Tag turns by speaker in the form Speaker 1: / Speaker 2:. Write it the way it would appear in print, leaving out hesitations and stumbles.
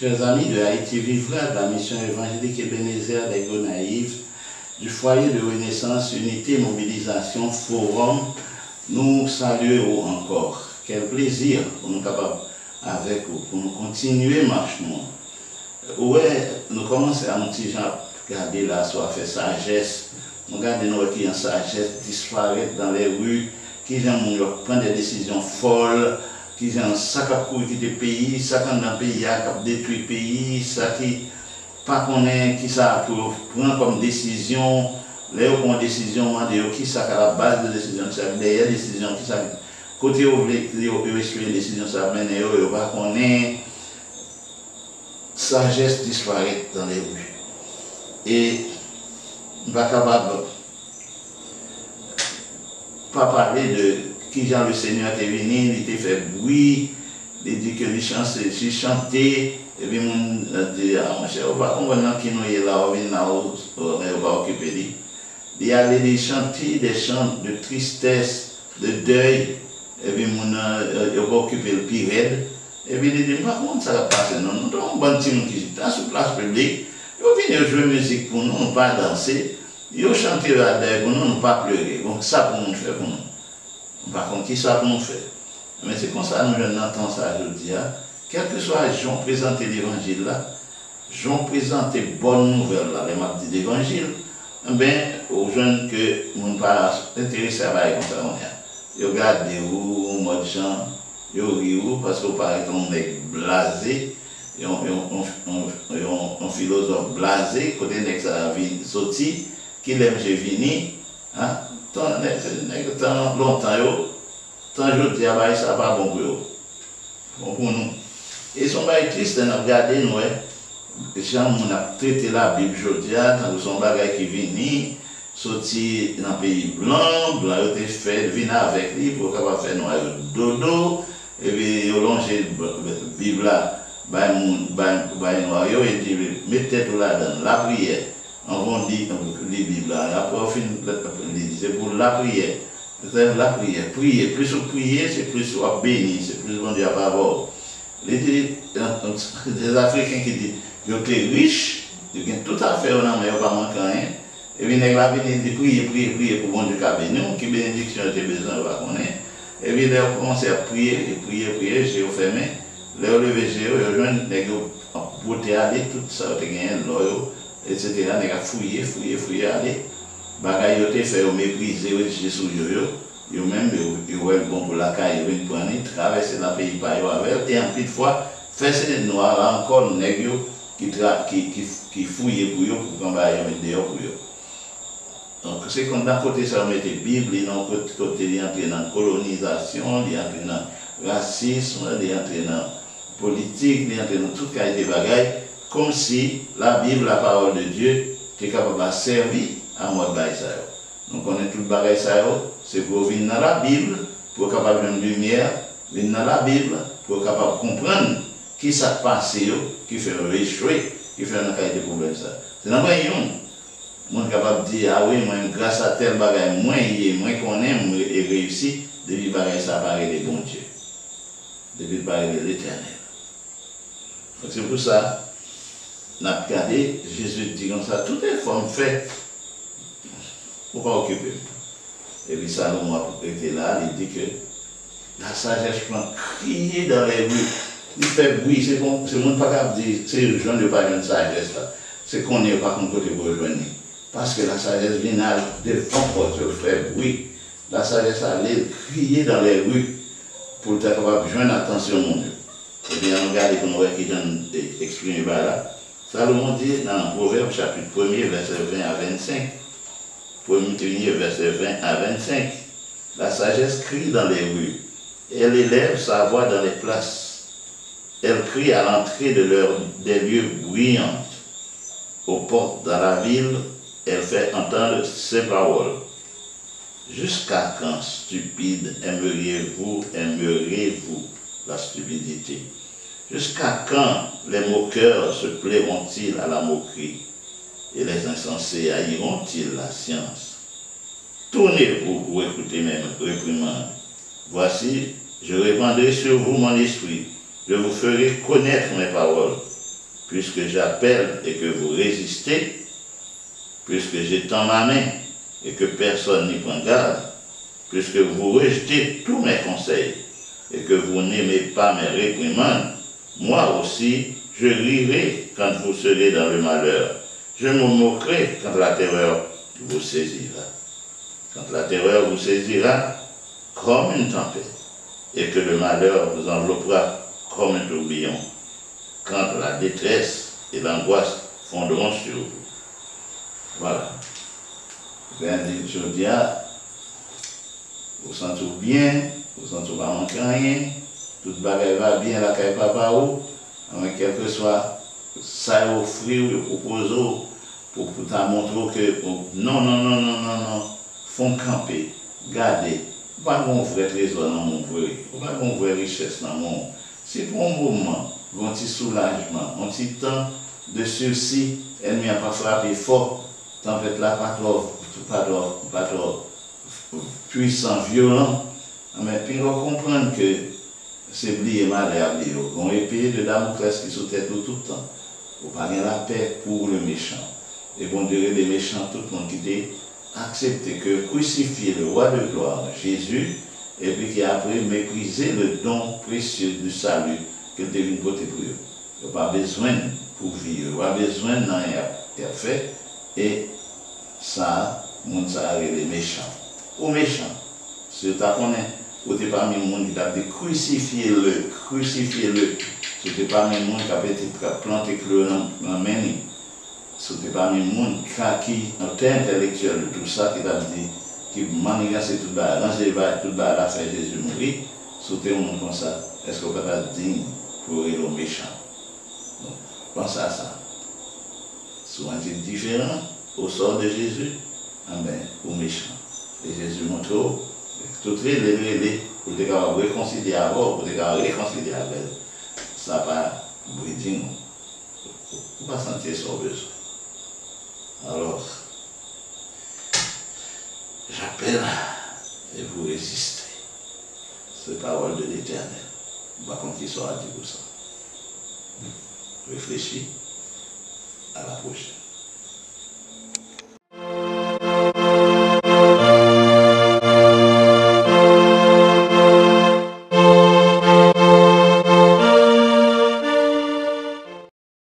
Speaker 1: Chers amis de Haïti Vive là, de la mission évangélique Ebenezer des Gonaïves, du foyer de Renaissance, Unité, Mobilisation, Forum, nous saluons encore. Quel plaisir pour nous capables avec vous, pour nous continuer marche nous. Ouais, nous commençons à nous regarder là, soit faire sagesse. Nous regardons nous qui en sagesse disparaître dans les rues, qui j'aime prendre des décisions folles, qui ont ça qui a couru quitter le pays, ça qui dans le pays qui a détruit le pays, ça qui pas connaît qui ça prend comme décision, les prend décision, qui ça à la base de décision, ça derrière décision qui ça côté où vous expliquer une décision ça mène et pas connaît sagesse disparaît dans les rues et pas capable pas parler de qui Jean le Seigneur était venu, il était fait bruit, il dit que il chantait, et puis on dit, ah mon cher, on va comprendre qui nous est là, on vient là, on va occuper lui. Il allait chanter des chants de tristesse, de deuil, et puis on va occuper le pire raide. Et puis il dit, par contre, ça va passer, non, nous avons un bon team qui est sur place publique, ils viennent jouer musique pour nous, nous pas danser, ils chantent la deuil pour nous, nous pas pleurer. Donc ça pour nous faire pour nous. Par contre, qui ça pour nous faire? Mais c'est comme ça que nous entendons ça aujourd'hui. Quel que soit Jean présenter l'évangile là, Jean présente bonne nouvelle là, les maps de l'évangile, bien, aux jeunes que nous ne pas intéressés à faire comme ça. Ils regardent où, mode Jean, ils rient parce qu'on paraît qu'on est blasé, un philosophe blasé, côté nex à vie sorti, qui l'aime chez Vini, tant longtemps, tant je dis à ça pas bon pour eux. Bon pour nous. Et son bail triste, on a regardé, nous, Jean, on a traité la Bible aujourd'hui, tant que son bagage qui vient, sorti dans le pays blanc, blanc, il a fait, venir avec lui pour capable faire noir dodo, et puis il a longé la Bible là, noir, et dit, mettez tout là dans la prière. On va dire les Bibles là, après on finit, c'est pour la prière. C'est la prière. Prier, plus vous priez, c'est plus vous bénir, c'est plus bon Dieu à avoir. Les Africains qui disent, ils sont riches, ils ont tout à fait, on n'a pas manqué rien. Et puis ils ont dit, prier pour bon Dieu qui a béni, qui bénédiction était besoin de connaître. Et puis ils ont commencé à prier, j'ai fermé, les levé, j'ai rejoint, les gens pour aller, tout ça, ils ont gagné, etc. Ils ont fouillé, aller. Bagay yo te fait mépriser Jésus yo même yo bon pour la caille yo prendre traverser la pays par yo avec et en plus de fois faire ces noirs là encore nèg yo qui fouiller pour yo pour qu'on va yo mettre dehors pour yo. Donc c'est comme d'un côté ça mettait Bible et d'un côté il entrer dans colonisation, il entrer dans racisme, il entrer dans politique, il entrer dans toute qualité de bagaille comme si la Bible, la parole de Dieu était capable de servir à moi de bail ça. Donc on est tout bagay ça, c'est pour venir dans la Bible, pour capable de lumière, venir dans la Bible, pour capable comprendre qui ça passe, qui fait échouer, qui fait un qualité de problème ça. C'est dans le monde capable de dire, ah oui, moi, grâce à tel bagay, moi qu'on aime et réussi, depuis bagay ça paraît les bons dieux, depuis paraît l'éternel. Donc c'est pour ça, on a regardé, Jésus dit comme ça, toutes les formes faites. Pourquoi occuper? Et puis Salomon était là, il dit que la sagesse prend crier dans les rues. Il fait bruit, c'est bon, c'est monde pas capable de dire, c'est le genre de pas une sagesse là. C'est qu'on n'est pas contre côté pour rejoindre. Parce que la sagesse vient à défendre, se faire bruit. La sagesse allait crier dans les rues pour être capable de joindre l'attention au monde. Et bien, regardez comment on voit qui j'ai exprimé par là. Salomon dit dans Proverbe chapitre 1er, verset 20 à 25. Premier verset 20 à 25, la sagesse crie dans les rues, elle élève sa voix dans les places, elle crie à l'entrée des lieux bruyants, aux portes dans la ville, elle fait entendre ses paroles. Jusqu'à quand, stupide, aimeriez-vous la stupidité? Jusqu'à quand les moqueurs se plairont-ils à la moquerie? Et les insensés haïront-ils la science? Tournez-vous pour écouter mes réprimandes. Voici, je répandrai sur vous mon esprit. Je vous ferai connaître mes paroles. puisque j'appelle et que vous résistez, puisque j'étends ma main et que personne n'y prend garde, puisque vous rejetez tous mes conseils et que vous n'aimez pas mes réprimandes, moi aussi, je rirai quand vous serez dans le malheur. Je me moquerai quand la terreur vous saisira. Quand la terreur vous saisira comme une tempête et que le malheur vous enveloppera comme un tourbillon. Quand la détresse et l'angoisse fondront sur vous. Voilà. Ben, je dis, vous sentez bien, vous sentez pas manquer rien, tout bagage va bien, la caille papa ou, quel que soit ça offrir ou propose pour t'en montrer que non, font camper, garder, pas bon vrai trésor dans mon vrai, pas bon vrai richesse dans mon. C'est pour un moment, un petit soulagement, un petit temps de sursis, ennemi n'a pas frappé fort, tempête là pas trop puissant, violent, mais puis on comprend que c'est oublié malheur, on est épée de Damoclès qui sous tête tout le temps. On pas la paix pour le méchant. Et bon Dieu, les méchants, tout le monde qui a accepté que crucifier le roi de gloire, Jésus, et puis qui a après méprisé le don précieux du salut qu'il devine côté pour eux. Il n'y a pas besoin pour vivre, il n'y a pas besoin de rien à faire. Et ça, monde ça les méchants. Aux méchants, si tu connais, ou tu n'es pas mis monde qui t'a dit crucifiez-le. Si tu n'es pas mis monde qui a été planté dans la main, si tu n'es pas mis monde qui est intellectuel de tout ça, qui t'a dit, qui manigance tout bas, ranger tout bas à faire Jésus mourir, si tu es un monde comme ça, est-ce qu'on peut être digne pour les méchants? Donc, pense à ça. Souvent c'est différent au sort de Jésus, aux méchants. Et Jésus montre tout les pour te réconcilier avec, pour te réconcilier avec elle. Ça va briser nous. On va sentir son besoin. Alors, j'appelle et vous résistez. C'est la parole de l'Éternel. Par contre, il sera dit pour ça. Réfléchis. À la prochaine.